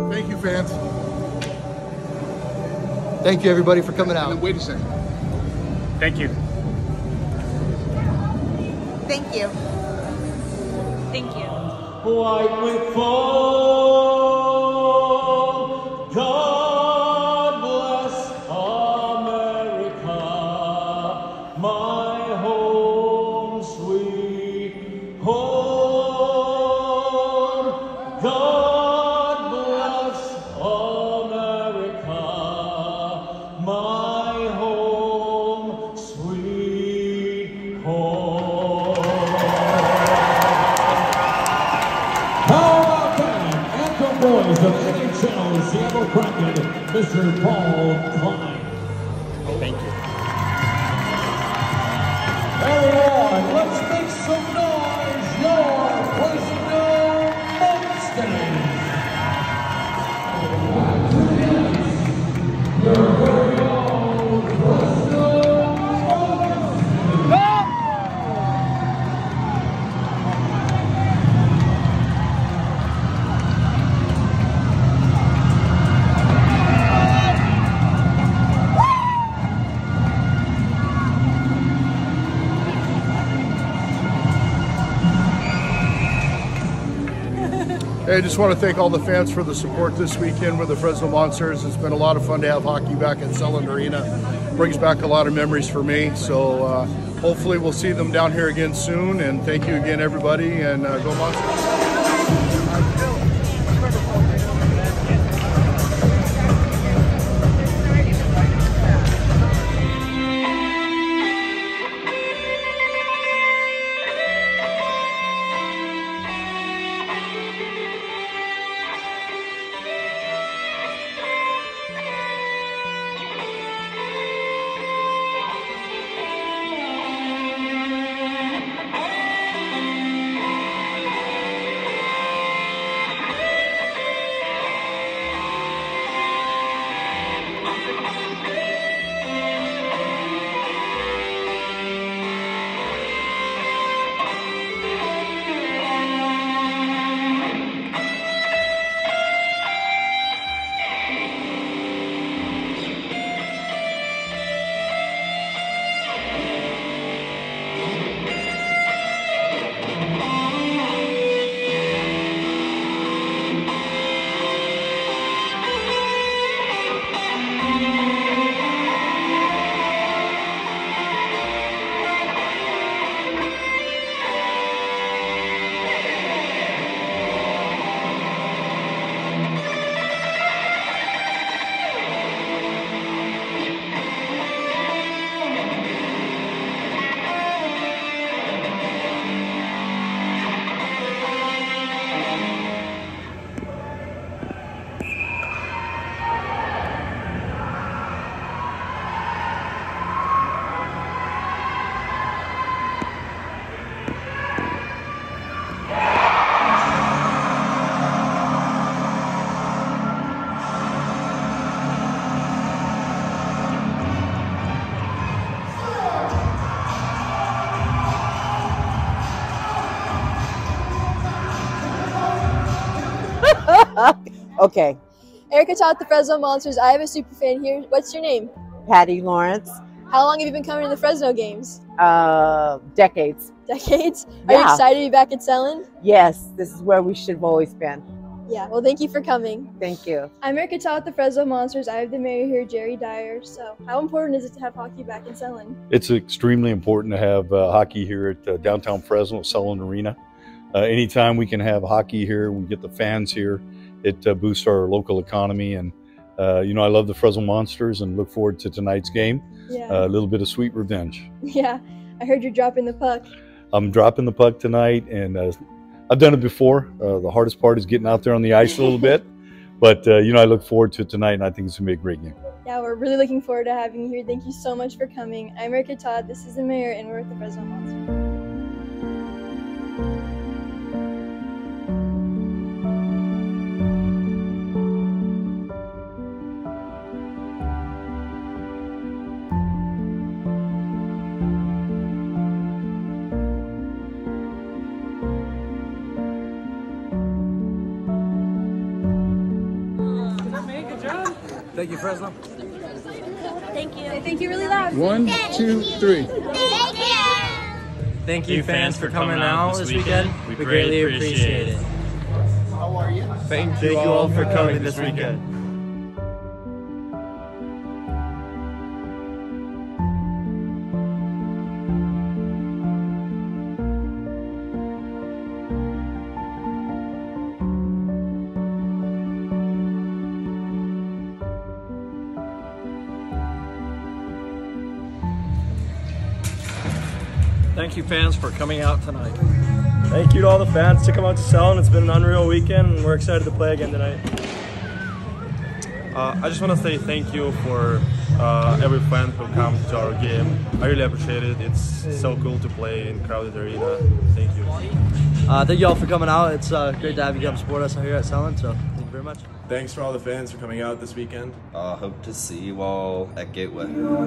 Thank you, fans. Thank you, everybody, for coming out. Wait a second. Thank you. Thank you. Thank you. White with fall, God bless America, my home sweet home. God bless America, my home sweet home. Boys of NHL Seattle Kraken, Mr. Paul Klein. Thank you. Everyone, let's make some noise. Your Fresno Monsters. Your very own Fresno Monsters. Hey, I just want to thank all the fans for the support this weekend with the Fresno Monsters. It's been a lot of fun to have hockey back at Selland Arena. Brings back a lot of memories for me. So hopefully we'll see them down here again soon. And thank you again, everybody, and go Monsters. Okay. Erica taught the Fresno Monsters. I have a super fan here. What's your name? Patty Lawrence. How long have you been coming to the Fresno games? Decades. Decades? Are you excited to be back at Selland? Yes, this is where we should have always been. Yeah, well, thank you for coming. Thank you. I'm Erica Todd, the Fresno Monsters. I have the mayor here, Jerry Dyer. So how important is it to have hockey back in Selland? It's extremely important to have hockey here at downtown Fresno, Selland Arena. Anytime we can have hockey here, we get the fans here, it boosts our local economy. And, you know, I love the Fresno Monsters and look forward to tonight's game. Yeah. A little bit of sweet revenge. Yeah, I heard you're dropping the puck. I'm dropping the puck tonight, and I've done it before. The hardest part is getting out there on the ice a little bit. But, you know, I look forward to it tonight, and I think it's going to be a great game. Yeah, we're really looking forward to having you here. Thank you so much for coming. I'm Erica Todd. This is the mayor, and we're at the Fresno Monsters. Thank you, Fresno. Thank you. Thank you really loud. 1, 2, 3. Thank you, fans, for coming out this weekend. We greatly appreciate it. How are you? Thank you all for coming this weekend. Thank you, fans, for coming out tonight. Thank you to all the fans to come out to Selland. It's been an unreal weekend, and we're excited to play again tonight. I just want to say thank you for every fan who comes to our game. I really appreciate it. It's so cool to play in crowded arena. Thank you. Thank you all for coming out. It's great to have you come support us here at Selland, so thank you very much. Thanks for all the fans for coming out this weekend. Hope to see you all at Gateway.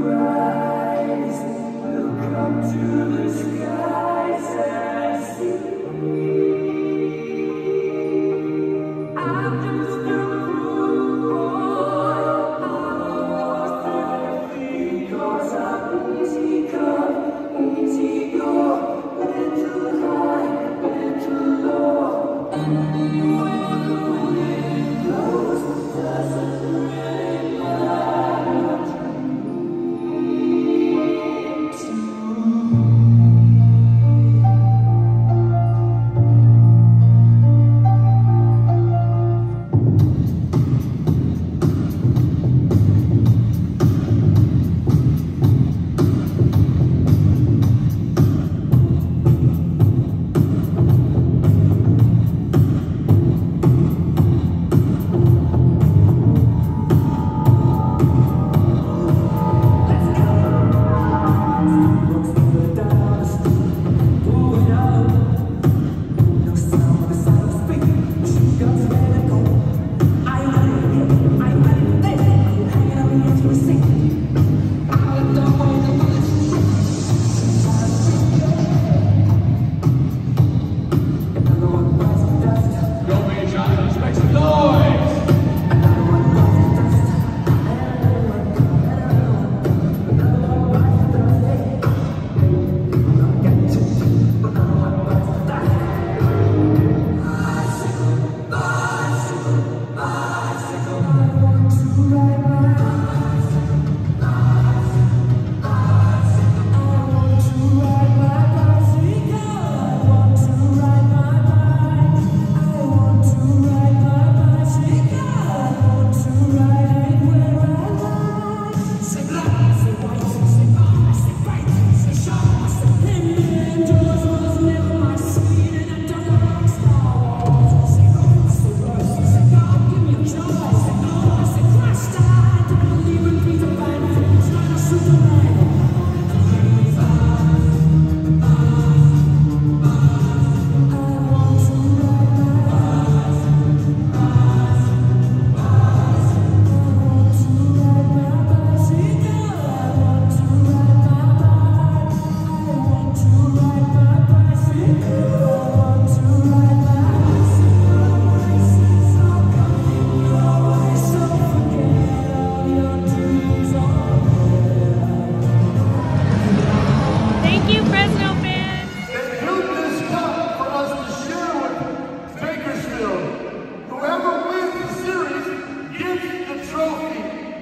Thank you, Fresno fans. They built this cup for us to share with Bakersfield. Whoever wins the series gets the trophy.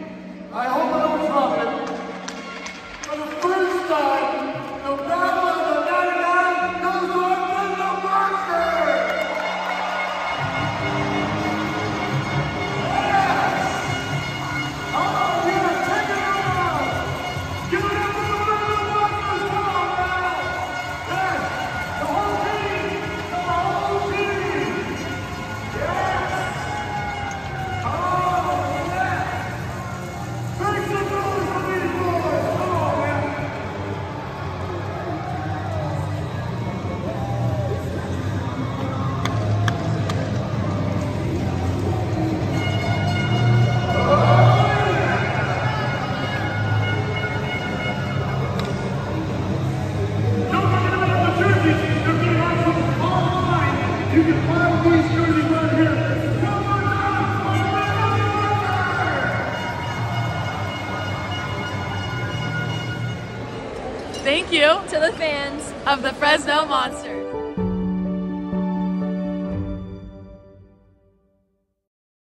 I hope I don't drop it. For the first time, the battle of the 99 goes to our Fresno Monsters! Yes! Oh, yes, take it around! Give it up for the Fresno Monsters! Come on now! Yes! The whole team! The whole team! Yes! Oh, yes! Make some noise for these boys! Come on, man! Don't forget about the jerseys! They're getting actually online! You can buy these jerseys right here! Come on down! Thank you to the fans of the Fresno Monsters.